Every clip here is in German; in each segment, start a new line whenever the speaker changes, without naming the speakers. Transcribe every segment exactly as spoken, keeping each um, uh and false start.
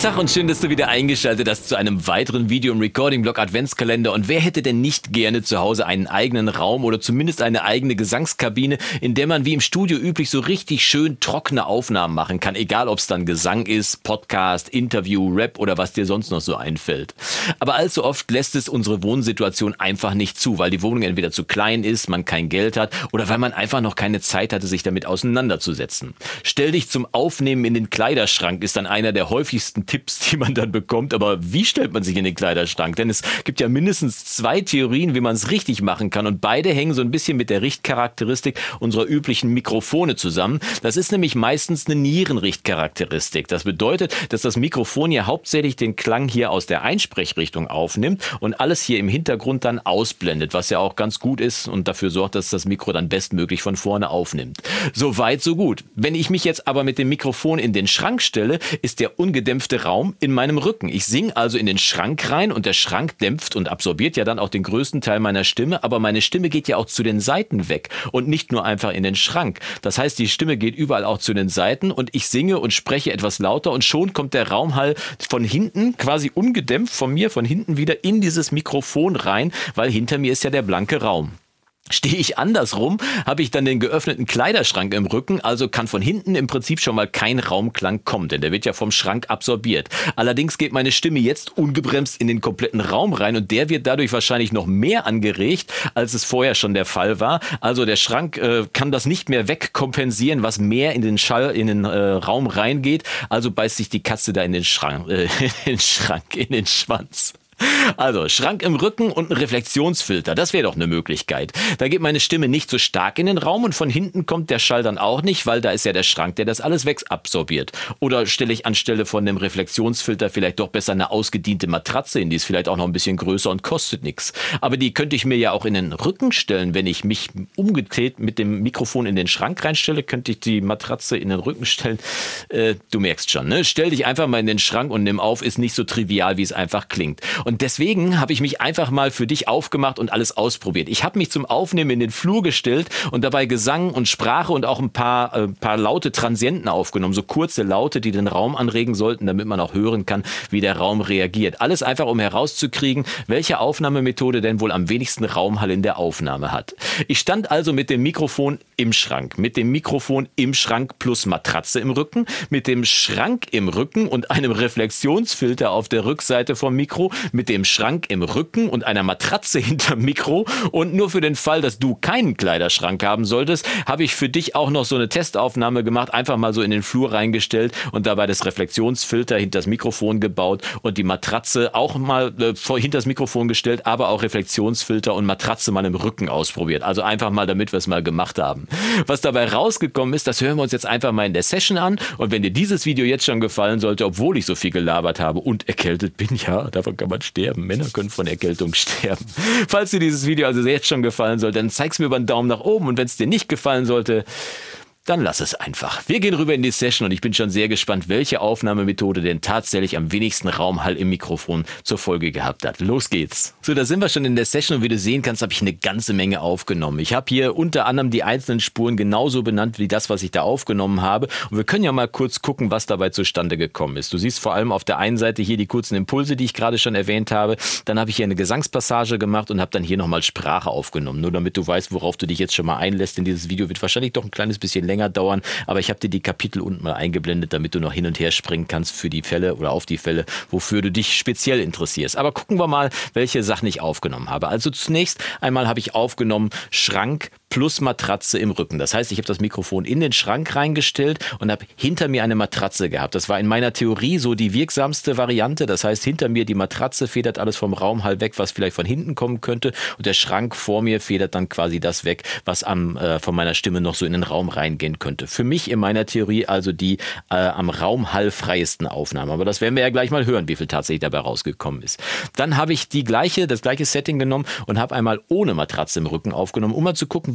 Tag und schön, dass du wieder eingeschaltet hast zu einem weiteren Video im Recording-Blog Adventskalender. Und wer hätte denn nicht gerne zu Hause einen eigenen Raum oder zumindest eine eigene Gesangskabine, in der man wie im Studio üblich so richtig schön trockene Aufnahmen machen kann, egal ob es dann Gesang ist, Podcast, Interview, Rap oder was dir sonst noch so einfällt. Aber allzu oft lässt es unsere Wohnsituation einfach nicht zu, weil die Wohnung entweder zu klein ist, man kein Geld hat oder weil man einfach noch keine Zeit hatte, sich damit auseinanderzusetzen. Stell dich zum Aufnehmen in den Kleiderschrank ist dann einer der häufigsten Tipps, die man dann bekommt. Aber wie stellt man sich in den Kleiderschrank? Denn es gibt ja mindestens zwei Theorien, wie man es richtig machen kann. Und beide hängen so ein bisschen mit der Richtcharakteristik unserer üblichen Mikrofone zusammen. Das ist nämlich meistens eine Nierenrichtcharakteristik. Das bedeutet, dass das Mikrofon ja hauptsächlich den Klang hier aus der Einsprechrichtung aufnimmt und alles hier im Hintergrund dann ausblendet, was ja auch ganz gut ist und dafür sorgt, dass das Mikro dann bestmöglich von vorne aufnimmt. So weit, so gut. Wenn ich mich jetzt aber mit dem Mikrofon in den Schrank stelle, ist der ungedämpfte Raum in meinem Rücken. Ich singe also in den Schrank rein und der Schrank dämpft und absorbiert ja dann auch den größten Teil meiner Stimme, aber meine Stimme geht ja auch zu den Seiten weg und nicht nur einfach in den Schrank. Das heißt, die Stimme geht überall auch zu den Seiten und ich singe und spreche etwas lauter und schon kommt der Raumhall von hinten, quasi ungedämpft von mir, von hinten wieder in dieses Mikrofon rein, weil hinter mir ist ja der blanke Raum. Stehe ich andersrum, habe ich dann den geöffneten Kleiderschrank im Rücken, also kann von hinten im Prinzip schon mal kein Raumklang kommen, denn der wird ja vom Schrank absorbiert. Allerdings geht meine Stimme jetzt ungebremst in den kompletten Raum rein und der wird dadurch wahrscheinlich noch mehr angeregt, als es vorher schon der Fall war. Also der Schrank äh, kann das nicht mehr wegkompensieren, was mehr in den Schall, in den äh, Raum reingeht. Also beißt sich die Katze da in den Schrank, äh, in den Schrank, in den Schwanz. Also Schrank im Rücken und ein Reflexionsfilter, das wäre doch eine Möglichkeit. Da geht meine Stimme nicht so stark in den Raum und von hinten kommt der Schall dann auch nicht, weil da ist ja der Schrank, der das alles wegabsorbiert. Oder stelle ich anstelle von dem Reflexionsfilter vielleicht doch besser eine ausgediente Matratze hin, die ist vielleicht auch noch ein bisschen größer und kostet nichts. Aber die könnte ich mir ja auch in den Rücken stellen, wenn ich mich umgedreht mit dem Mikrofon in den Schrank reinstelle, könnte ich die Matratze in den Rücken stellen. Äh, du merkst schon, ne? Stell dich einfach mal in den Schrank und nimm auf, ist nicht so trivial, wie es einfach klingt. Und deswegen habe ich mich einfach mal für dich aufgemacht und alles ausprobiert. Ich habe mich zum Aufnehmen in den Flur gestellt und dabei Gesang und Sprache und auch ein paar, äh, paar laute Transienten aufgenommen. So kurze Laute, die den Raum anregen sollten, damit man auch hören kann, wie der Raum reagiert. Alles einfach, um herauszukriegen, welche Aufnahmemethode denn wohl am wenigsten Raumhall in der Aufnahme hat. Ich stand also mit dem Mikrofon im Schrank, mit dem Mikrofon im Schrank plus Matratze im Rücken, mit dem Schrank im Rücken und einem Reflexionsfilter auf der Rückseite vom Mikro, mit dem Schrank im Rücken und einer Matratze hinterm Mikro. Und nur für den Fall, dass du keinen Kleiderschrank haben solltest, habe ich für dich auch noch so eine Testaufnahme gemacht, einfach mal so in den Flur reingestellt und dabei das Reflexionsfilter hinter das Mikrofon gebaut und die Matratze auch mal äh, vor, hinter das Mikrofon gestellt, aber auch Reflexionsfilter und Matratze mal im Rücken ausprobiert. Also einfach mal, damit wir es mal gemacht haben. Was dabei rausgekommen ist, das hören wir uns jetzt einfach mal in der Session an. Und wenn dir dieses Video jetzt schon gefallen sollte, obwohl ich so viel gelabert habe und erkältet bin, ja, davon kann man sterben. Männer können von Erkältung sterben. Falls dir dieses Video also jetzt schon gefallen sollte, dann zeig's mir über einen Daumen nach oben. Und wenn es dir nicht gefallen sollte, dann lass es einfach. Wir gehen rüber in die Session und ich bin schon sehr gespannt, welche Aufnahmemethode denn tatsächlich am wenigsten Raumhall im Mikrofon zur Folge gehabt hat. Los geht's. So, da sind wir schon in der Session und wie du sehen kannst, habe ich eine ganze Menge aufgenommen. Ich habe hier unter anderem die einzelnen Spuren genauso benannt wie das, was ich da aufgenommen habe. Und wir können ja mal kurz gucken, was dabei zustande gekommen ist. Du siehst vor allem auf der einen Seite hier die kurzen Impulse, die ich gerade schon erwähnt habe. Dann habe ich hier eine Gesangspassage gemacht und habe dann hier nochmal Sprache aufgenommen. Nur damit du weißt, worauf du dich jetzt schon mal einlässt. Denn dieses Video wird wahrscheinlich doch ein kleines bisschen länger dauern, aber ich habe dir die Kapitel unten mal eingeblendet, damit du noch hin und her springen kannst für die Fälle oder auf die Fälle, wofür du dich speziell interessierst. Aber gucken wir mal, welche Sachen ich aufgenommen habe. Also zunächst einmal habe ich aufgenommen Schrank plus Matratze im Rücken. Das heißt, ich habe das Mikrofon in den Schrank reingestellt und habe hinter mir eine Matratze gehabt. Das war in meiner Theorie so die wirksamste Variante. Das heißt, hinter mir die Matratze federt alles vom Raumhall weg, was vielleicht von hinten kommen könnte. Und der Schrank vor mir federt dann quasi das weg, was am, äh, von meiner Stimme noch so in den Raum reingehen könnte. Für mich in meiner Theorie also die äh, am Raumhall freiesten Aufnahmen. Aber das werden wir ja gleich mal hören, wie viel tatsächlich dabei rausgekommen ist. Dann habe ich die gleiche, das gleiche Setting genommen und habe einmal ohne Matratze im Rücken aufgenommen, um mal zu gucken, wie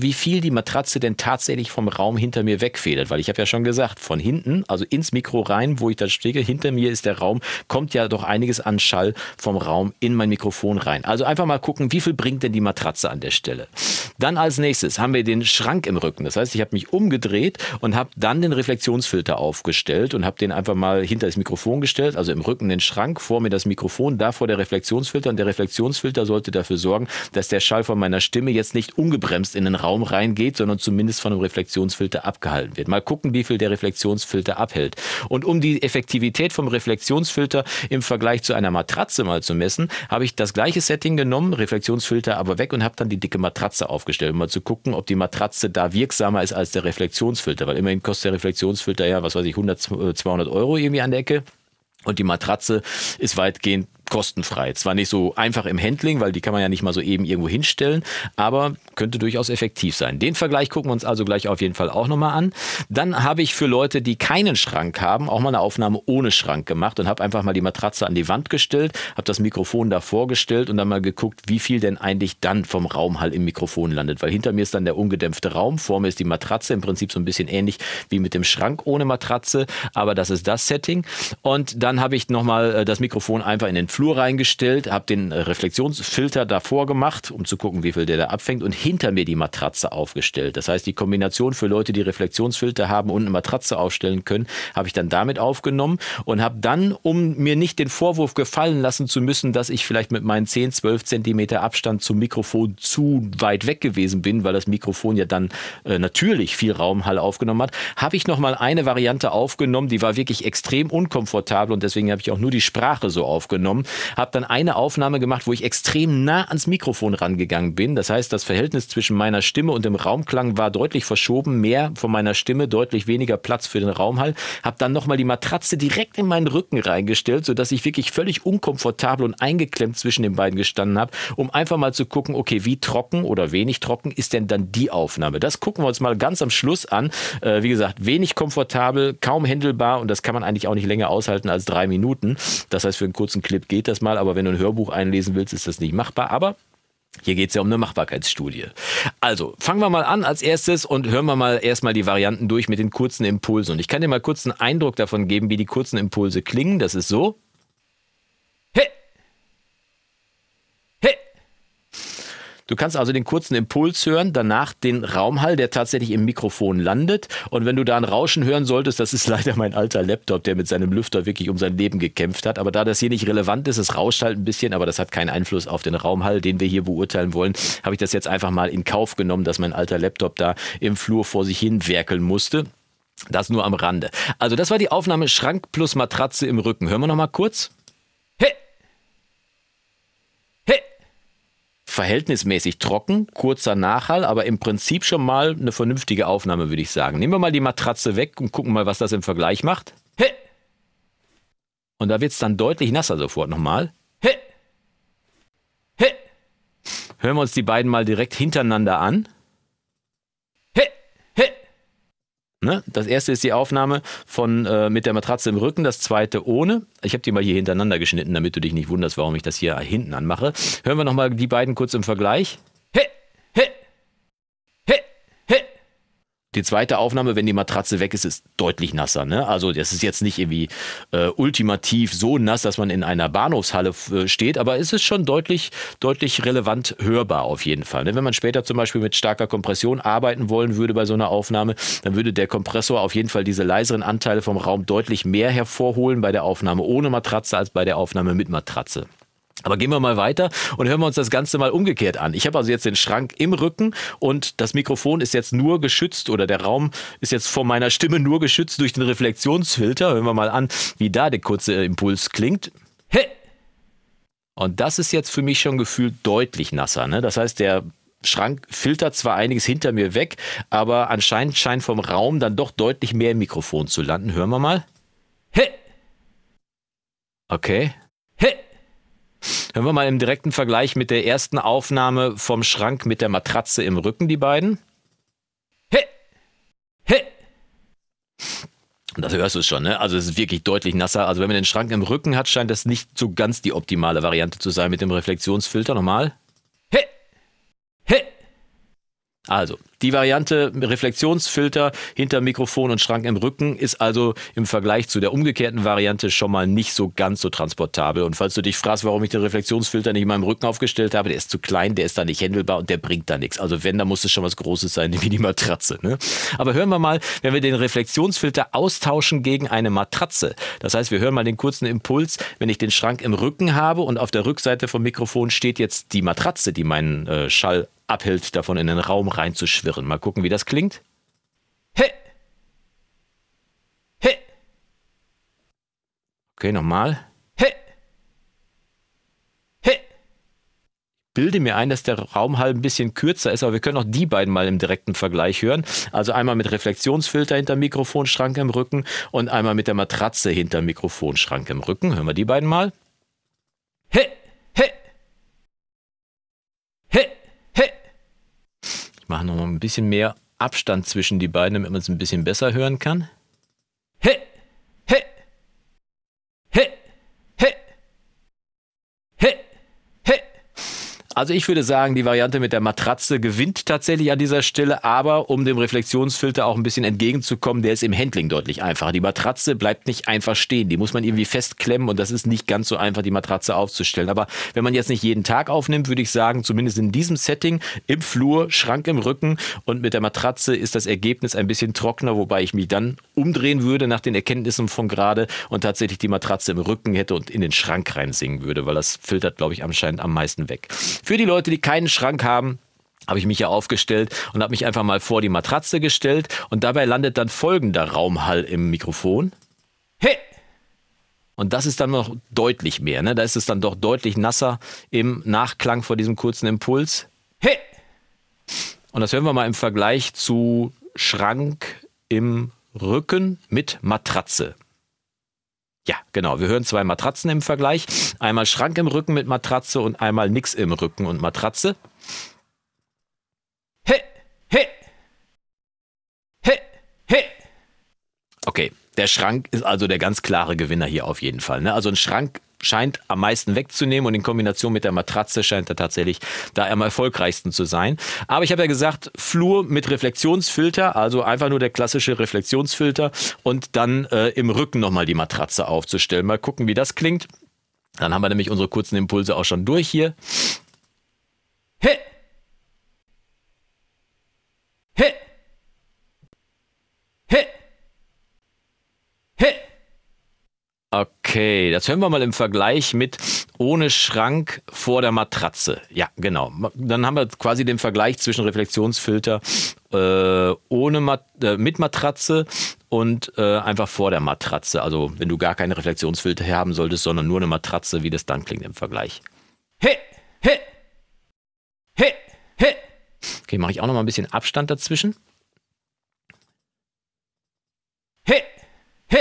wie viel die Matratze denn tatsächlich vom Raum hinter mir wegfedert. Weil ich habe ja schon gesagt, von hinten, also ins Mikro rein, wo ich da stehe, hinter mir ist der Raum, kommt ja doch einiges an Schall vom Raum in mein Mikrofon rein. Also einfach mal gucken, wie viel bringt denn die Matratze an der Stelle. Dann als nächstes haben wir den Schrank im Rücken. Das heißt, ich habe mich umgedreht und habe dann den Reflexionsfilter aufgestellt und habe den einfach mal hinter das Mikrofon gestellt, also im Rücken den Schrank, vor mir das Mikrofon, davor der Reflexionsfilter. Und der Reflexionsfilter sollte dafür sorgen, dass der Schall von meiner Stimme jetzt nicht ungebremst in den Raum reingeht, sondern zumindest von dem Reflexionsfilter abgehalten wird. Mal gucken, wie viel der Reflexionsfilter abhält. Und um die Effektivität vom Reflexionsfilter im Vergleich zu einer Matratze mal zu messen, habe ich das gleiche Setting genommen, Reflexionsfilter aber weg und habe dann die dicke Matratze aufgestellt, um mal zu gucken, ob die Matratze da wirksamer ist als der Reflexionsfilter, weil immerhin kostet der Reflexionsfilter ja, was weiß ich, hundert, zweihundert Euro irgendwie an der Ecke. Und die Matratze ist weitgehend kostenfrei. Zwar nicht so einfach im Handling, weil die kann man ja nicht mal so eben irgendwo hinstellen, aber könnte durchaus effektiv sein. Den Vergleich gucken wir uns also gleich auf jeden Fall auch nochmal an. Dann habe ich für Leute, die keinen Schrank haben, auch mal eine Aufnahme ohne Schrank gemacht und habe einfach mal die Matratze an die Wand gestellt, habe das Mikrofon davor gestellt und dann mal geguckt, wie viel denn eigentlich dann vom Raumhall im Mikrofon landet. Weil hinter mir ist dann der ungedämpfte Raum, vor mir ist die Matratze, im Prinzip so ein bisschen ähnlich wie mit dem Schrank ohne Matratze, aber das ist das Setting. Und dann habe ich nochmal das Mikrofon einfach in den Flur reingestellt, habe den Reflexionsfilter davor gemacht, um zu gucken, wie viel der da abfängt und hinter mir die Matratze aufgestellt. Das heißt, die Kombination für Leute, die Reflexionsfilter haben und eine Matratze aufstellen können, habe ich dann damit aufgenommen und habe dann, um mir nicht den Vorwurf gefallen lassen zu müssen, dass ich vielleicht mit meinen zehn, zwölf Zentimeter Abstand zum Mikrofon zu weit weg gewesen bin, weil das Mikrofon ja dann äh, natürlich viel Raumhall aufgenommen hat, habe ich nochmal eine Variante aufgenommen, die war wirklich extrem unkomfortabel und deswegen habe ich auch nur die Sprache so aufgenommen. Habe dann eine Aufnahme gemacht, wo ich extrem nah ans Mikrofon rangegangen bin. Das heißt, das Verhältnis zwischen meiner Stimme und dem Raumklang war deutlich verschoben. Mehr von meiner Stimme, deutlich weniger Platz für den Raumhall. Habe dann nochmal die Matratze direkt in meinen Rücken reingestellt, sodass ich wirklich völlig unkomfortabel und eingeklemmt zwischen den beiden gestanden habe, um einfach mal zu gucken, okay, wie trocken oder wenig trocken ist denn dann die Aufnahme? Das gucken wir uns mal ganz am Schluss an. Äh, wie gesagt, wenig komfortabel, kaum händelbar und das kann man eigentlich auch nicht länger aushalten als drei Minuten. Das heißt, für einen kurzen Clip geht das mal, aber wenn du ein Hörbuch einlesen willst, ist das nicht machbar. Aber hier geht es ja um eine Machbarkeitsstudie. Also, fangen wir mal an als erstes und hören wir mal erstmal die Varianten durch mit den kurzen Impulsen. Und ich kann dir mal kurz einen Eindruck davon geben, wie die kurzen Impulse klingen. Das ist so. Hey! Hey! Du kannst also den kurzen Impuls hören, danach den Raumhall, der tatsächlich im Mikrofon landet. Und wenn du da ein Rauschen hören solltest, das ist leider mein alter Laptop, der mit seinem Lüfter wirklich um sein Leben gekämpft hat. Aber da das hier nicht relevant ist, es rauscht halt ein bisschen, aber das hat keinen Einfluss auf den Raumhall, den wir hier beurteilen wollen, habe ich das jetzt einfach mal in Kauf genommen, dass mein alter Laptop da im Flur vor sich hin werkeln musste. Das nur am Rande. Also das war die Aufnahme Schrank plus Matratze im Rücken. Hören wir noch mal kurz. Hey! Hey! Verhältnismäßig trocken, kurzer Nachhall, aber im Prinzip schon mal eine vernünftige Aufnahme, würde ich sagen. Nehmen wir mal die Matratze weg und gucken mal, was das im Vergleich macht. Hey! Und da wird es dann deutlich nasser sofort nochmal. Hey! Hey! Hören wir uns die beiden mal direkt hintereinander an. Hey! Hey! Ne? Das erste ist die Aufnahme von, äh, mit der Matratze im Rücken, das zweite ohne. Ich habe die mal hier hintereinander geschnitten, damit du dich nicht wunderst, warum ich das hier hinten anmache. Hören wir nochmal die beiden kurz im Vergleich. Hey, hey, hey, hey. Die zweite Aufnahme, wenn die Matratze weg ist, ist deutlich nasser. Ne? Also das ist jetzt nicht irgendwie äh, ultimativ so nass, dass man in einer Bahnhofshalle äh, steht, aber es ist schon deutlich, deutlich relevant hörbar auf jeden Fall. Ne? Wenn man später zum Beispiel mit starker Kompression arbeiten wollen würde bei so einer Aufnahme, dann würde der Kompressor auf jeden Fall diese leiseren Anteile vom Raum deutlich mehr hervorholen bei der Aufnahme ohne Matratze als bei der Aufnahme mit Matratze. Aber gehen wir mal weiter und hören wir uns das Ganze mal umgekehrt an. Ich habe also jetzt den Schrank im Rücken und das Mikrofon ist jetzt nur geschützt oder der Raum ist jetzt vor meiner Stimme nur geschützt durch den Reflexionsfilter. Hören wir mal an, wie da der kurze Impuls klingt. Hey! Und das ist jetzt für mich schon gefühlt deutlich nasser. Ne? Das heißt, der Schrank filtert zwar einiges hinter mir weg, aber anscheinend scheint vom Raum dann doch deutlich mehr im Mikrofon zu landen. Hören wir mal. Hey! Okay. Hey! Hören wir mal im direkten Vergleich mit der ersten Aufnahme vom Schrank mit der Matratze im Rücken, die beiden. Hey! Hey! Und das hörst du schon, ne? Also es ist wirklich deutlich nasser. Also wenn man den Schrank im Rücken hat, scheint das nicht so ganz die optimale Variante zu sein mit dem Reflexionsfilter. Nochmal. Hey! Hey! Also, Die Variante Reflexionsfilter hinter Mikrofon und Schrank im Rücken ist also im Vergleich zu der umgekehrten Variante schon mal nicht so ganz so transportabel. Und falls du dich fragst, warum ich den Reflexionsfilter nicht in meinem Rücken aufgestellt habe, der ist zu klein, der ist da nicht händelbar und der bringt da nichts. Also wenn, dann muss es schon was Großes sein, wie die Matratze. Ne? Aber hören wir mal, wenn wir den Reflexionsfilter austauschen gegen eine Matratze. Das heißt, wir hören mal den kurzen Impuls, wenn ich den Schrank im Rücken habe und auf der Rückseite vom Mikrofon steht jetzt die Matratze, die meinen äh, Schall abhält, davon in den Raum reinzuschwirren. Mal gucken, wie das klingt. He. He. Okay, nochmal. He. He. Bilde mir ein, dass der Raumhall ein bisschen kürzer ist, aber wir können auch die beiden mal im direkten Vergleich hören. Also einmal mit Reflexionsfilter hinter Mikrofonschrank im Rücken und einmal mit der Matratze hinter Mikrofonschrank im Rücken. Hören wir die beiden mal. He. He. He. He. Ich mache noch mal ein bisschen mehr Abstand zwischen die beiden, damit man es ein bisschen besser hören kann. He, he, he, he, he, he. Also ich würde sagen, die Variante mit der Matratze gewinnt tatsächlich an dieser Stelle, aber um dem Reflexionsfilter auch ein bisschen entgegenzukommen, der ist im Handling deutlich einfacher. Die Matratze bleibt nicht einfach stehen, die muss man irgendwie festklemmen und das ist nicht ganz so einfach, die Matratze aufzustellen. Aber wenn man jetzt nicht jeden Tag aufnimmt, würde ich sagen, zumindest in diesem Setting, im Flur, Schrank im Rücken und mit der Matratze ist das Ergebnis ein bisschen trockener, wobei ich mich dann umdrehen würde nach den Erkenntnissen von gerade und tatsächlich die Matratze im Rücken hätte und in den Schrank reinsingen würde, weil das filtert, glaube ich, anscheinend am meisten weg. Für die Leute, die keinen Schrank haben, habe ich mich ja aufgestellt und habe mich einfach mal vor die Matratze gestellt und dabei landet dann folgender Raumhall im Mikrofon. Hey! Und das ist dann noch deutlich mehr, ne? Da ist es dann doch deutlich nasser im Nachklang vor diesem kurzen Impuls. Hey! Und das hören wir mal im Vergleich zu Schrank im Rücken mit Matratze. Ja, genau. Wir hören zwei Matratzen im Vergleich. Einmal Schrank im Rücken mit Matratze und einmal nix im Rücken und Matratze. He, he, he, he. Okay, der Schrank ist also der ganz klare Gewinner hier auf jeden Fall. Ne? Also ein Schrank scheint am meisten wegzunehmen und in Kombination mit der Matratze scheint er tatsächlich da am erfolgreichsten zu sein. Aber ich habe ja gesagt, Flur mit Reflexionsfilter, also einfach nur der klassische Reflexionsfilter und dann äh, im Rücken nochmal die Matratze aufzustellen. Mal gucken, wie das klingt. Dann haben wir nämlich unsere kurzen Impulse auch schon durch hier. He. He. He. He. Okay, das hören wir mal im Vergleich mit ohne Schrank vor der Matratze. Ja, genau. Dann haben wir quasi den Vergleich zwischen Reflexionsfilter äh, ohne Mat äh, mit Matratze und äh, einfach vor der Matratze. Also wenn du gar keine Reflexionsfilter haben solltest, sondern nur eine Matratze, wie das dann klingt im Vergleich. He, he, he, he. Okay, mache ich auch noch mal ein bisschen Abstand dazwischen. He, he.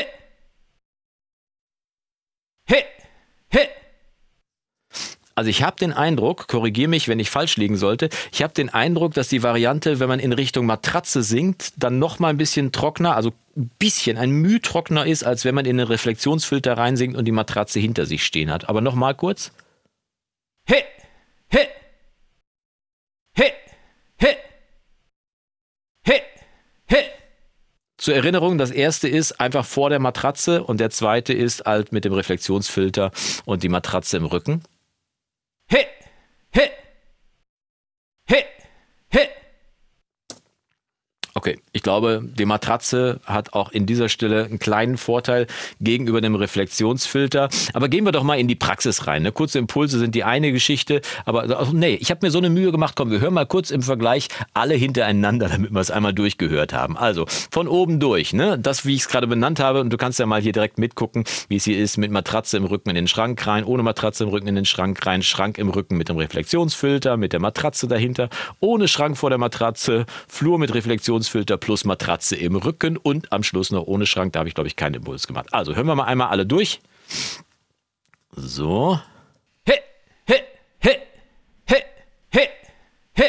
He, he. Also ich habe den Eindruck, korrigiere mich, wenn ich falsch liegen sollte, ich habe den Eindruck, dass die Variante, wenn man in Richtung Matratze singt, dann noch mal ein bisschen trockener, also ein bisschen, ein Müh trockener ist, als wenn man in den Reflexionsfilter reinsingt und die Matratze hinter sich stehen hat. Aber noch mal kurz. He, he, he, he, he, he. Zur Erinnerung, das erste ist einfach vor der Matratze und der zweite ist halt mit dem Reflexionsfilter und die Matratze im Rücken. He, he, he, he. Okay, ich glaube, die Matratze hat auch in dieser Stelle einen kleinen Vorteil gegenüber dem Reflexionsfilter. Aber gehen wir doch mal in die Praxis rein. Ne? Kurze Impulse sind die eine Geschichte, aber also, nee, ich habe mir so eine Mühe gemacht. Komm, wir hören mal kurz im Vergleich alle hintereinander, damit wir es einmal durchgehört haben. Also von oben durch, ne? Das, wie ich es gerade benannt habe, und du kannst ja mal hier direkt mitgucken, wie es hier ist, mit Matratze im Rücken in den Schrank rein, ohne Matratze im Rücken in den Schrank rein, Schrank im Rücken mit dem Reflexionsfilter, mit der Matratze dahinter, ohne Schrank vor der Matratze, Flur mit Reflexionsfilter, Filter plus Matratze im Rücken und am Schluss noch ohne Schrank. Da habe ich, glaube ich, keinen Impuls gemacht. Also hören wir mal einmal alle durch. So. He, he, he, he, he, he,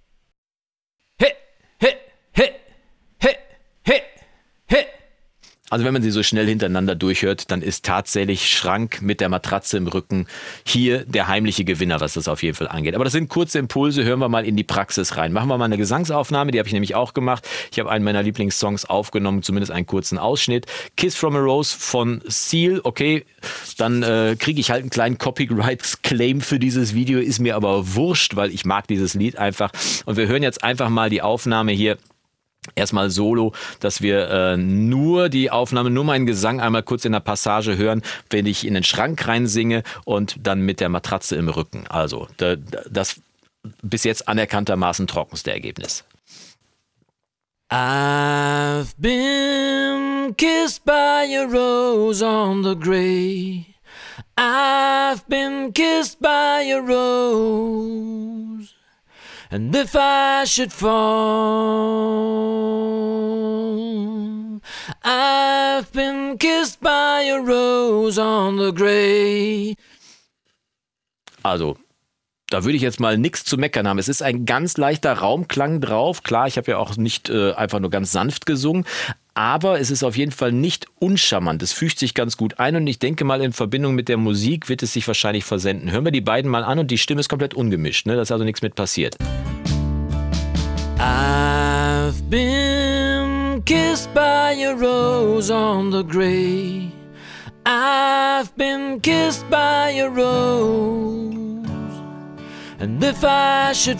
he, he, he, he, he, he. Also wenn man sie so schnell hintereinander durchhört, dann ist tatsächlich Schrank mit der Matratze im Rücken hier der heimliche Gewinner, was das auf jeden Fall angeht. Aber das sind kurze Impulse, hören wir mal in die Praxis rein. Machen wir mal eine Gesangsaufnahme, die habe ich nämlich auch gemacht. Ich habe einen meiner Lieblingssongs aufgenommen, zumindest einen kurzen Ausschnitt. Kiss from a Rose von Seal, okay, dann äh, kriege ich halt einen kleinen Copyright-Claim für dieses Video, ist mir aber wurscht, weil ich mag dieses Lied einfach. Und wir hören jetzt einfach mal die Aufnahme hier. Erstmal solo, dass wir äh, nur die Aufnahme, nur meinen Gesang einmal kurz in der Passage hören, wenn ich in den Schrank reinsinge und dann mit der Matratze im Rücken. Also da, das bis jetzt anerkanntermaßen trockenste Ergebnis.
I've been kissed by a rose on the grave. I've been kissed by a rose. And if I should fall, I've been kissed by a rose on the grave.
Also, da würde ich jetzt mal nichts zu meckern haben. Es ist ein ganz leichter Raumklang drauf. Klar, ich habe ja auch nicht äh, einfach nur ganz sanft gesungen, aber es ist auf jeden Fall nicht uncharmant. Es fügt sich ganz gut ein und ich denke mal, in Verbindung mit der Musik wird es sich wahrscheinlich versenden. Hören wir die beiden mal an und die Stimme ist komplett ungemischt, ne? Da ist also nichts mit passiert.
I've been kissed by a rose on the grave. I've been kissed by a rose. And if I should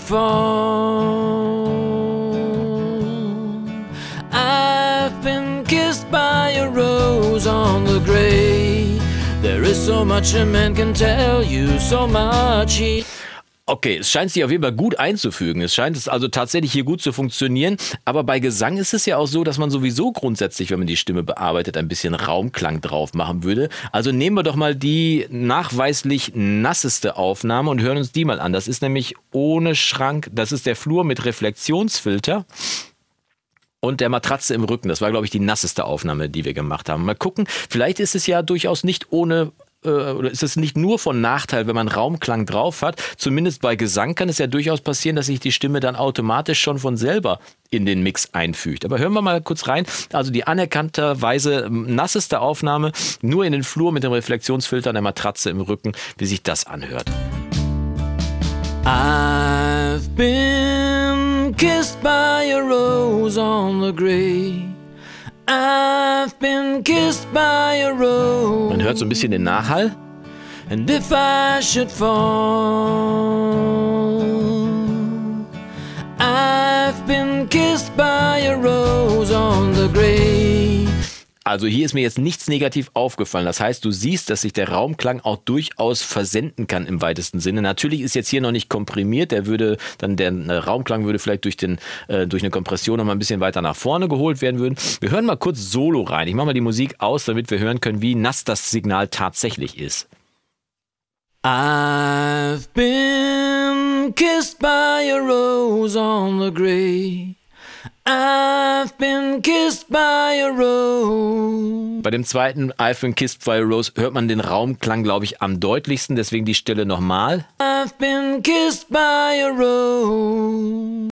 fall, I've been kissed by a rose on the grave. There is so much a man can tell you, so much he...
Okay, es scheint sich auf jeden Fall gut einzufügen. Es scheint es also tatsächlich hier gut zu funktionieren. Aber bei Gesang ist es ja auch so, dass man sowieso grundsätzlich, wenn man die Stimme bearbeitet, ein bisschen Raumklang drauf machen würde. Also nehmen wir doch mal die nachweislich nasseste Aufnahme und hören uns die mal an. Das ist nämlich ohne Schrank. Das ist der Flur mit Reflexionsfilter und der Matratze im Rücken. Das war, glaube ich, die nasseste Aufnahme, die wir gemacht haben. Mal gucken, vielleicht ist es ja durchaus nicht ohne... oder ist es nicht nur von Nachteil, wenn man Raumklang drauf hat. Zumindest bei Gesang kann es ja durchaus passieren, dass sich die Stimme dann automatisch schon von selber in den Mix einfügt. Aber hören wir mal kurz rein. Also die anerkannterweise nasseste Aufnahme, nur in den Flur mit dem Reflexionsfilter und der Matratze im Rücken, wie sich das anhört.
I've been kissed by a rose on the grave. I've been kissed by a rose.
Man hört so ein bisschen den Nachhall.
And if I should fall, I've been kissed by a rose on the grave.
Also hier ist mir jetzt nichts negativ aufgefallen. Das heißt, du siehst, dass sich der Raumklang auch durchaus versenden kann im weitesten Sinne. Natürlich ist jetzt hier noch nicht komprimiert. Der würde dann der Raumklang würde vielleicht durch den äh, durch eine Kompression noch mal ein bisschen weiter nach vorne geholt werden würden. Wir hören mal kurz Solo rein. Ich mache mal die Musik aus, damit wir hören können, wie nass das Signal tatsächlich ist.
I've been kissed by a rose on the grave. I've been kissed by a rose.
Bei dem zweiten I've been kissed by a rose hört man den Raumklang, glaube ich, am deutlichsten. Deswegen die Stelle nochmal.
I've been kissed by a rose.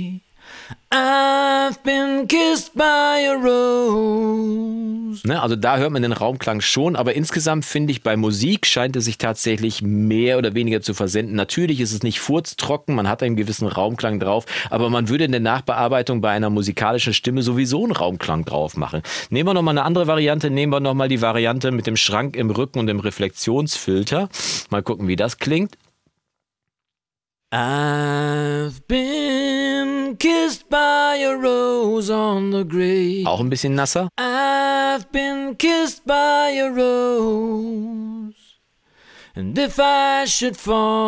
I've been kissed by a rose.
Ne, also da hört man den Raumklang schon, aber insgesamt finde ich, bei Musik scheint es sich tatsächlich mehr oder weniger zu versenden. Natürlich ist es nicht furztrocken, man hat einen gewissen Raumklang drauf, aber man würde in der Nachbearbeitung bei einer musikalischen Stimme sowieso einen Raumklang drauf machen. Nehmen wir nochmal eine andere Variante, nehmen wir nochmal die Variante mit dem Schrank im Rücken und dem Reflexionsfilter. Mal gucken, wie das klingt.
I've been kissed by a rose on the grave.
Auch ein bisschen nasser.
I've been kissed by a rose. And if I should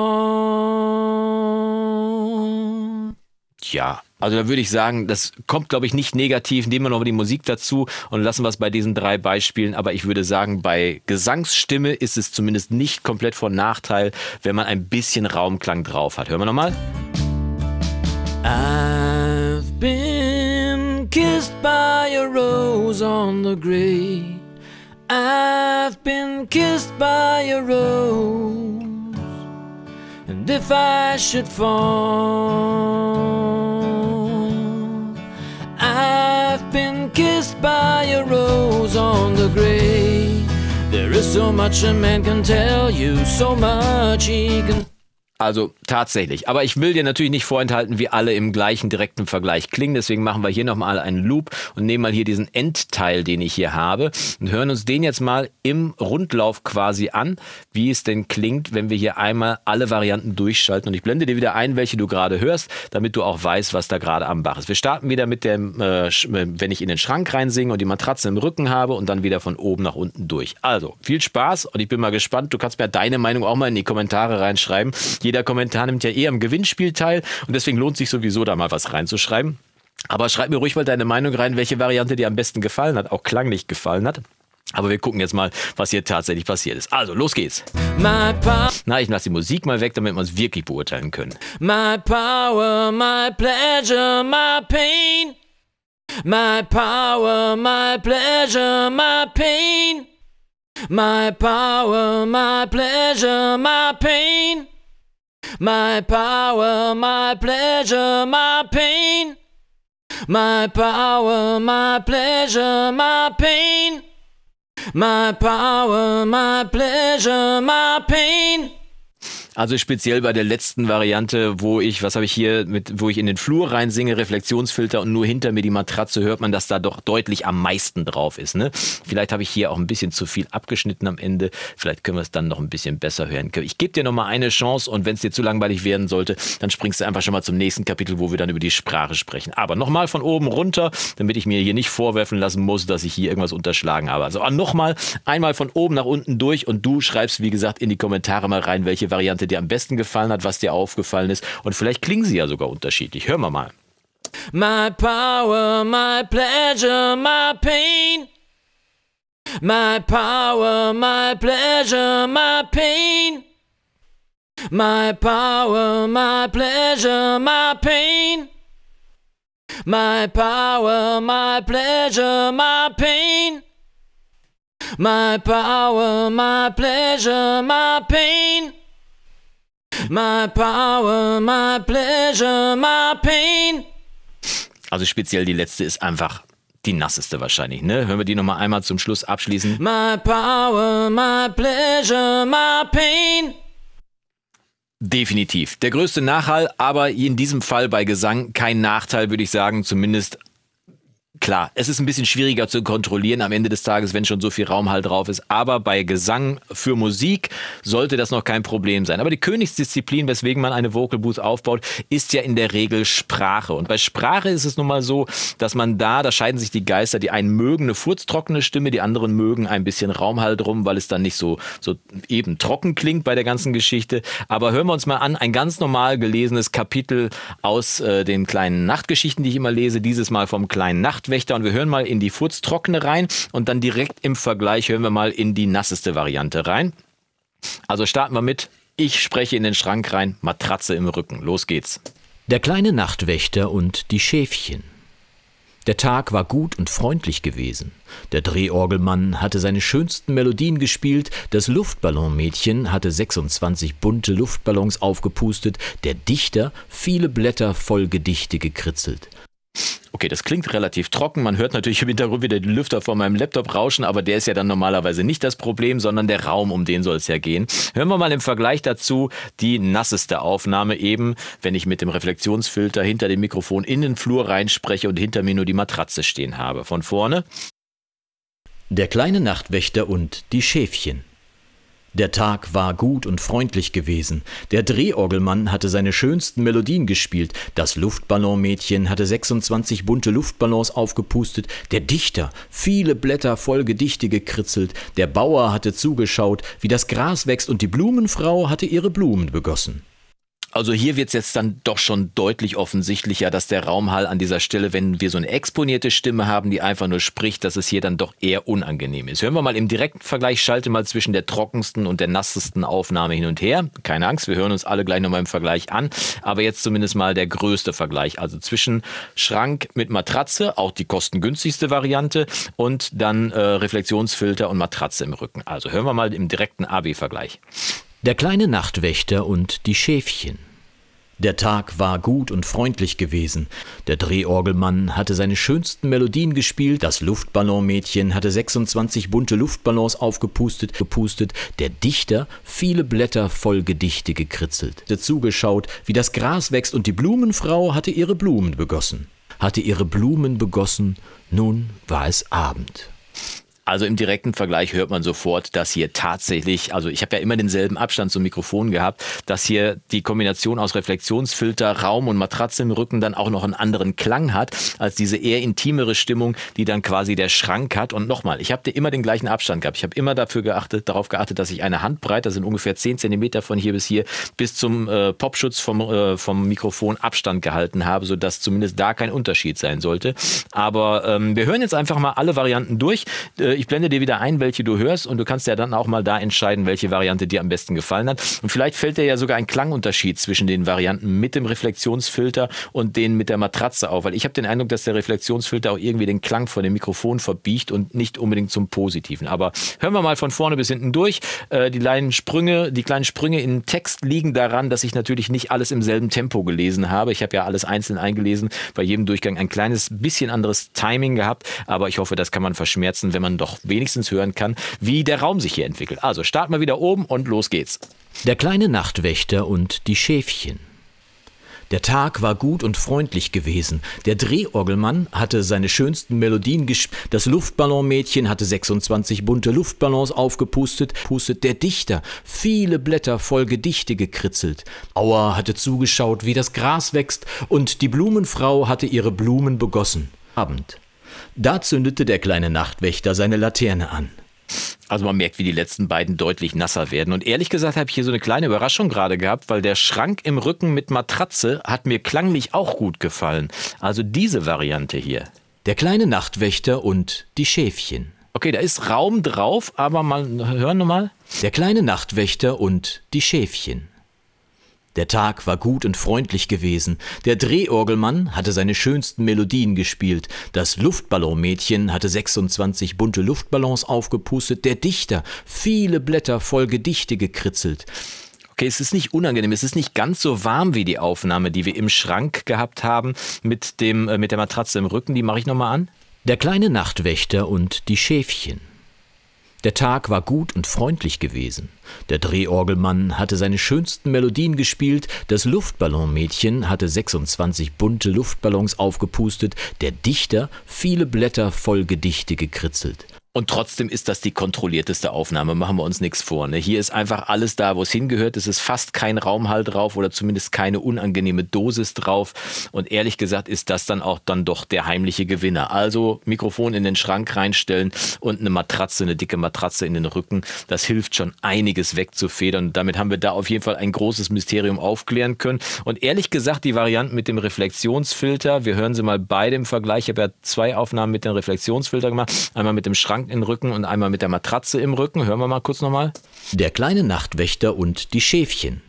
fall.
Ja, also da würde ich sagen, das kommt, glaube ich, nicht negativ. Nehmen wir noch mal die Musik dazu und lassen wir es bei diesen drei Beispielen. Aber ich würde sagen, bei Gesangsstimme ist es zumindest nicht komplett von Nachteil, wenn man ein bisschen Raumklang drauf hat. Hören wir nochmal.
I've been kissed by a rose on the grave. I've been kissed by a rose. And if I should fall, I've been kissed by a rose on the grave. There is so much a man can tell you, so much he can...
Also tatsächlich. Aber ich will dir natürlich nicht vorenthalten, wie alle im gleichen direkten Vergleich klingen. Deswegen machen wir hier nochmal einen Loop und nehmen mal hier diesen Endteil, den ich hier habe, und hören uns den jetzt mal im Rundlauf quasi an, wie es denn klingt, wenn wir hier einmal alle Varianten durchschalten. Und ich blende dir wieder ein, welche du gerade hörst, damit du auch weißt, was da gerade am Bach ist. Wir starten wieder mit dem, äh, wenn ich in den Schrank reinsinge und die Matratze im Rücken habe, und dann wieder von oben nach unten durch. Also viel Spaß, und ich bin mal gespannt. Du kannst mir deine Meinung auch mal in die Kommentare reinschreiben. Jeder Kommentar nimmt ja eher am Gewinnspiel teil, und deswegen lohnt sich sowieso da mal was reinzuschreiben. Aber schreib mir ruhig mal deine Meinung rein, welche Variante dir am besten gefallen hat, auch klanglich gefallen hat. Aber wir gucken jetzt mal, was hier tatsächlich passiert ist. Also, los geht's. My Na, ich lasse die Musik mal weg, damit wir es wirklich beurteilen können.
My power, my pleasure, my pain. My power, my pleasure, my pain. My power, my pleasure, my pain. My power, my pleasure, my pain. My power, my pleasure, my pain. My power, my pleasure, my pain.
Also speziell bei der letzten Variante, wo ich, was habe ich hier, mit, wo ich in den Flur reinsinge, Reflexionsfilter, und nur hinter mir die Matratze, hört man, dass da doch deutlich am meisten drauf ist. Ne? Vielleicht habe ich hier auch ein bisschen zu viel abgeschnitten am Ende. Vielleicht können wir es dann noch ein bisschen besser hören. Ich gebe dir noch mal eine Chance, und wenn es dir zu langweilig werden sollte, dann springst du einfach schon mal zum nächsten Kapitel, wo wir dann über die Sprache sprechen. Aber nochmal von oben runter, damit ich mir hier nicht vorwerfen lassen muss, dass ich hier irgendwas unterschlagen habe. Also nochmal, einmal von oben nach unten durch, und du schreibst, wie gesagt, in die Kommentare mal rein, welche Variante dir am besten gefallen hat, was dir aufgefallen ist, und vielleicht klingen sie ja sogar unterschiedlich. Hören wir mal.
My power, my pleasure, my pain. My power, my pleasure, my pain. My power, my pleasure, my pain. My power, my pleasure, my pain. My power, my pleasure, my pain. My power, my pleasure, my pain.
Also speziell die letzte ist einfach die nasseste wahrscheinlich, ne? Hören wir die nochmal einmal zum Schluss abschließen.
My power, my pleasure, my pain.
Definitiv. Der größte Nachhall, aber in diesem Fall bei Gesang kein Nachteil, würde ich sagen, zumindest. Klar, es ist ein bisschen schwieriger zu kontrollieren am Ende des Tages, wenn schon so viel Raumhall drauf ist. Aber bei Gesang für Musik sollte das noch kein Problem sein. Aber die Königsdisziplin, weswegen man eine Vocal Booth aufbaut, ist ja in der Regel Sprache. Und bei Sprache ist es nun mal so, dass man da, da scheiden sich die Geister. Die einen mögen eine furztrockene Stimme, die anderen mögen ein bisschen Raumhall drum, weil es dann nicht so, so eben trocken klingt bei der ganzen Geschichte. Aber hören wir uns mal an, ein ganz normal gelesenes Kapitel aus äh, den kleinen Nachtgeschichten, die ich immer lese. Dieses Mal vom kleinen Nachtwächter. Und wir hören mal in die furztrockene rein, und dann direkt im Vergleich hören wir mal in die nasseste Variante rein. Also starten wir mit: Ich spreche in den Schrank rein, Matratze im Rücken. Los geht's.
Der kleine Nachtwächter und die Schäfchen. Der Tag war gut und freundlich gewesen. Der Drehorgelmann hatte seine schönsten Melodien gespielt, das Luftballonmädchen hatte sechsundzwanzig bunte Luftballons aufgepustet, der Dichter viele Blätter voll Gedichte gekritzelt.
Okay, das klingt relativ trocken. Man hört natürlich im Hintergrund wieder den Lüfter von meinem Laptop rauschen, aber der ist ja dann normalerweise nicht das Problem, sondern der Raum, um den soll es ja gehen. Hören wir mal im Vergleich dazu die nasseste Aufnahme eben, wenn ich mit dem Reflexionsfilter hinter dem Mikrofon in den Flur reinspreche und hinter mir nur die Matratze stehen habe. Von vorne.
Der kleine Nachtwächter und die Schäfchen. Der Tag war gut und freundlich gewesen. Der Drehorgelmann hatte seine schönsten Melodien gespielt. Das Luftballonmädchen hatte sechsundzwanzig bunte Luftballons aufgepustet. Der Dichter viele Blätter voll Gedichte gekritzelt. Der Bauer hatte zugeschaut, wie das Gras wächst, und die Blumenfrau hatte ihre Blumen begossen.
Also hier wird es jetzt dann doch schon deutlich offensichtlicher, dass der Raumhall an dieser Stelle, wenn wir so eine exponierte Stimme haben, die einfach nur spricht, dass es hier dann doch eher unangenehm ist. Hören wir mal im direkten Vergleich, schalte mal zwischen der trockensten und der nassesten Aufnahme hin und her. Keine Angst, wir hören uns alle gleich nochmal im Vergleich an. Aber jetzt zumindest mal der größte Vergleich. Also zwischen Schrank mit Matratze, auch die kostengünstigste Variante, und dann äh, Reflexionsfilter und Matratze im Rücken. Also hören wir mal im direkten A B-Vergleich.
Der kleine Nachtwächter und die Schäfchen. Der Tag war gut und freundlich gewesen. Der Drehorgelmann hatte seine schönsten Melodien gespielt. Das Luftballonmädchen hatte sechsundzwanzig bunte Luftballons aufgepustet. Gepustet. Der Dichter viele Blätter voll Gedichte gekritzelt. Der zugeschaut, wie das Gras wächst, und die Blumenfrau hatte ihre Blumen begossen. Hatte ihre Blumen begossen, nun war es Abend.
Also im direkten Vergleich hört man sofort, dass hier tatsächlich, also ich habe ja immer denselben Abstand zum Mikrofon gehabt, dass hier die Kombination aus Reflexionsfilter, Raum und Matratze im Rücken dann auch noch einen anderen Klang hat, als diese eher intimere Stimmung, die dann quasi der Schrank hat. Und nochmal, ich habe immer den gleichen Abstand gehabt. Ich habe immer dafür geachtet, darauf geachtet, dass ich eine Handbreit, das sind ungefähr zehn Zentimeter von hier bis hier, bis zum äh, Popschutz vom, äh, vom Mikrofon Abstand gehalten habe, sodass zumindest da kein Unterschied sein sollte. Aber ähm, wir hören jetzt einfach mal alle Varianten durch. Äh, Ich blende dir wieder ein, welche du hörst, und du kannst ja dann auch mal da entscheiden, welche Variante dir am besten gefallen hat. Und vielleicht fällt dir ja sogar ein Klangunterschied zwischen den Varianten mit dem Reflexionsfilter und denen mit der Matratze auf, weil ich habe den Eindruck, dass der Reflexionsfilter auch irgendwie den Klang von dem Mikrofon verbiegt und nicht unbedingt zum Positiven. Aber hören wir mal von vorne bis hinten durch. Äh, die kleinen Sprünge, die kleinen Sprünge in Text liegen daran, dass ich natürlich nicht alles im selben Tempo gelesen habe. Ich habe ja alles einzeln eingelesen, bei jedem Durchgang ein kleines bisschen anderes Timing gehabt, aber ich hoffe, das kann man verschmerzen, wenn man doch wenigstens hören kann, wie der Raum sich hier entwickelt. Also starten wir wieder oben und los geht's.
Der kleine Nachtwächter und die Schäfchen. Der Tag war gut und freundlich gewesen. Der Drehorgelmann hatte seine schönsten Melodien gespielt. Das Luftballonmädchen hatte sechsundzwanzig bunte Luftballons aufgepustet. Pustet. Der Dichter viele Blätter voll Gedichte gekritzelt. Auer hatte zugeschaut, wie das Gras wächst, und die Blumenfrau hatte ihre Blumen begossen. Abend. Da zündete der kleine Nachtwächter seine Laterne an.
Also man merkt, wie die letzten beiden deutlich nasser werden. Und ehrlich gesagt habe ich hier so eine kleine Überraschung gerade gehabt, weil der Schrank im Rücken mit Matratze hat mir klanglich auch gut gefallen. Also diese Variante hier.
Der kleine Nachtwächter und die Schäfchen.
Okay, da ist Raum drauf, aber mal hören nochmal.
Der kleine Nachtwächter und die Schäfchen. Der Tag war gut und freundlich gewesen. Der Drehorgelmann hatte seine schönsten Melodien gespielt. Das Luftballonmädchen hatte sechsundzwanzig bunte Luftballons aufgepustet. Der Dichter viele Blätter voll Gedichte gekritzelt.
Okay, es ist nicht unangenehm, es ist nicht ganz so warm wie die Aufnahme, die wir im Schrank gehabt haben mit, dem, äh, mit der Matratze im Rücken. Die mache ich nochmal an.
Der kleine Nachtwächter und die Schäfchen. Der Tag war gut und freundlich gewesen. Der Drehorgelmann hatte seine schönsten Melodien gespielt. Das Luftballonmädchen hatte sechsundzwanzig bunte Luftballons aufgepustet. Der Dichter viele Blätter voll Gedichte gekritzelt.
Und trotzdem ist das die kontrollierteste Aufnahme, machen wir uns nichts vor. Ne? Hier ist einfach alles da, wo es hingehört. Es ist fast kein Raumhall drauf oder zumindest keine unangenehme Dosis drauf. Und ehrlich gesagt ist das dann auch dann doch der heimliche Gewinner. Also Mikrofon in den Schrank reinstellen und eine Matratze, eine dicke Matratze in den Rücken. Das hilft schon einiges wegzufedern. Und damit haben wir da auf jeden Fall ein großes Mysterium aufklären können. Und ehrlich gesagt, die Varianten mit dem Reflexionsfilter, wir hören sie mal beide im Vergleich. Ich habe ja zwei Aufnahmen mit dem Reflexionsfilter gemacht. Einmal mit dem Schrank in den Rücken und einmal mit der Matratze im Rücken. Hören wir mal kurz nochmal.
Der kleine Nachtwächter und die Schäfchen.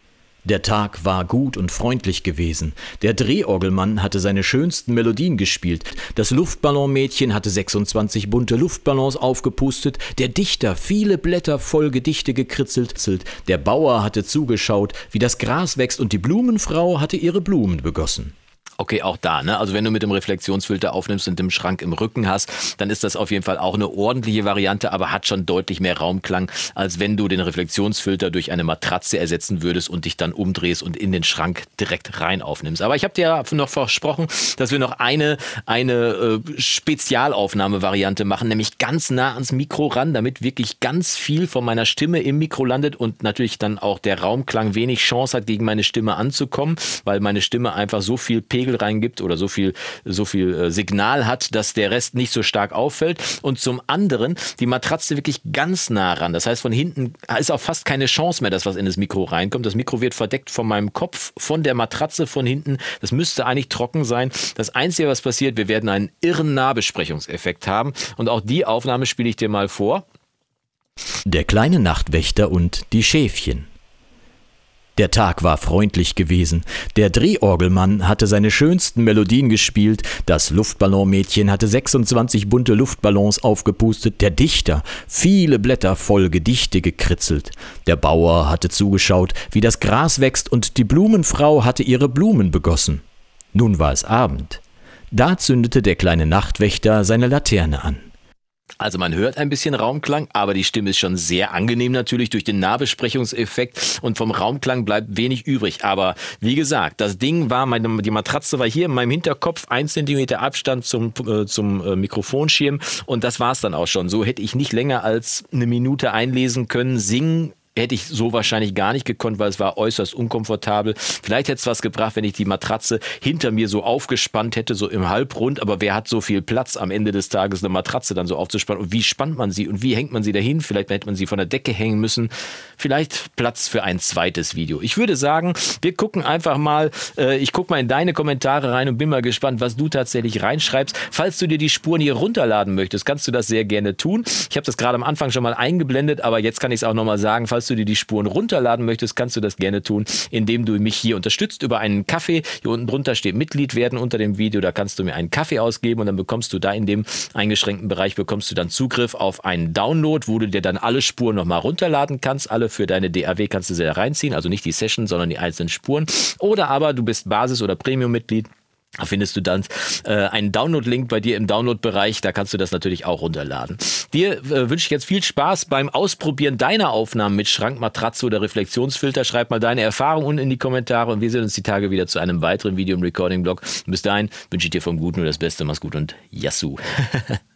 Der Tag war gut und freundlich gewesen. Der Drehorgelmann hatte seine schönsten Melodien gespielt. Das Luftballonmädchen hatte sechsundzwanzig bunte Luftballons aufgepustet. Der Dichter viele Blätter voll Gedichte gekritzelt. Der Bauer hatte zugeschaut, wie das Gras wächst, und die Blumenfrau hatte ihre Blumen begossen.
Okay, auch da, ne? Also wenn du mit dem Reflexionsfilter aufnimmst und den Schrank im Rücken hast, dann ist das auf jeden Fall auch eine ordentliche Variante, aber hat schon deutlich mehr Raumklang, als wenn du den Reflexionsfilter durch eine Matratze ersetzen würdest und dich dann umdrehst und in den Schrank direkt rein aufnimmst. Aber ich habe dir ja noch versprochen, dass wir noch eine, eine äh, Spezialaufnahmevariante machen, nämlich ganz nah ans Mikro ran, damit wirklich ganz viel von meiner Stimme im Mikro landet und natürlich dann auch der Raumklang wenig Chance hat, gegen meine Stimme anzukommen, weil meine Stimme einfach so viel Pegel reingibt oder so viel, so viel äh, Signal hat, dass der Rest nicht so stark auffällt. Und zum anderen die Matratze wirklich ganz nah ran. Das heißt, von hinten ist auch fast keine Chance mehr, dass was in das Mikro reinkommt. Das Mikro wird verdeckt von meinem Kopf, von der Matratze von hinten. Das müsste eigentlich trocken sein. Das Einzige, was passiert, wir werden einen irren Nahbesprechungseffekt haben. Und auch die Aufnahme spiele ich dir mal vor.
Der kleine Nachtwächter und die Schäfchen. Der Tag war freundlich gewesen. Der Drehorgelmann hatte seine schönsten Melodien gespielt, das Luftballonmädchen hatte sechsundzwanzig bunte Luftballons aufgepustet, der Dichter viele Blätter voll Gedichte gekritzelt. Der Bauer hatte zugeschaut, wie das Gras wächst, und die Blumenfrau hatte ihre Blumen begossen. Nun war es Abend. Da zündete der kleine Nachtwächter seine Laterne an.
Also man hört ein bisschen Raumklang, aber die Stimme ist schon sehr angenehm natürlich durch den Nahbesprechungseffekt und vom Raumklang bleibt wenig übrig. Aber wie gesagt, das Ding war, meine, die Matratze war hier in meinem Hinterkopf, ein Zentimeter Abstand zum, äh, zum äh, Mikrofonschirm und das war's dann auch schon. So hätte ich nicht länger als eine Minute einlesen können, singen hätte ich so wahrscheinlich gar nicht gekonnt, weil es war äußerst unkomfortabel. Vielleicht hätte es was gebracht, wenn ich die Matratze hinter mir so aufgespannt hätte, so im Halbrund, aber wer hat so viel Platz am Ende des Tages, eine Matratze dann so aufzuspannen und wie spannt man sie und wie hängt man sie dahin? Vielleicht hätte man sie von der Decke hängen müssen. Vielleicht Platz für ein zweites Video. Ich würde sagen, wir gucken einfach mal, äh, ich gucke mal in deine Kommentare rein und bin mal gespannt, was du tatsächlich reinschreibst. Falls du dir die Spuren hier runterladen möchtest, kannst du das sehr gerne tun. Ich habe das gerade am Anfang schon mal eingeblendet, aber jetzt kann ich es auch nochmal sagen, falls du dir die Spuren runterladen möchtest, kannst du das gerne tun, indem du mich hier unterstützt über einen Kaffee. Hier unten drunter steht Mitglied werden unter dem Video, da kannst du mir einen Kaffee ausgeben und dann bekommst du da in dem eingeschränkten Bereich bekommst du dann Zugriff auf einen Download, wo du dir dann alle Spuren nochmal runterladen kannst. Alle für deine D A W kannst du sie da reinziehen, also nicht die Session, sondern die einzelnen Spuren. Oder aber du bist Basis- oder Premium-Mitglied. Da findest du dann äh, einen Download-Link bei dir im Download-Bereich, da kannst du das natürlich auch runterladen. Dir äh, wünsche ich jetzt viel Spaß beim Ausprobieren deiner Aufnahmen mit Schrank, Matratze oder Reflexionsfilter. Schreib mal deine Erfahrungen unten in die Kommentare und wir sehen uns die Tage wieder zu einem weiteren Video im Recording-Blog. Bis dahin wünsche ich dir vom Guten nur das Beste, mach's gut und Yassou!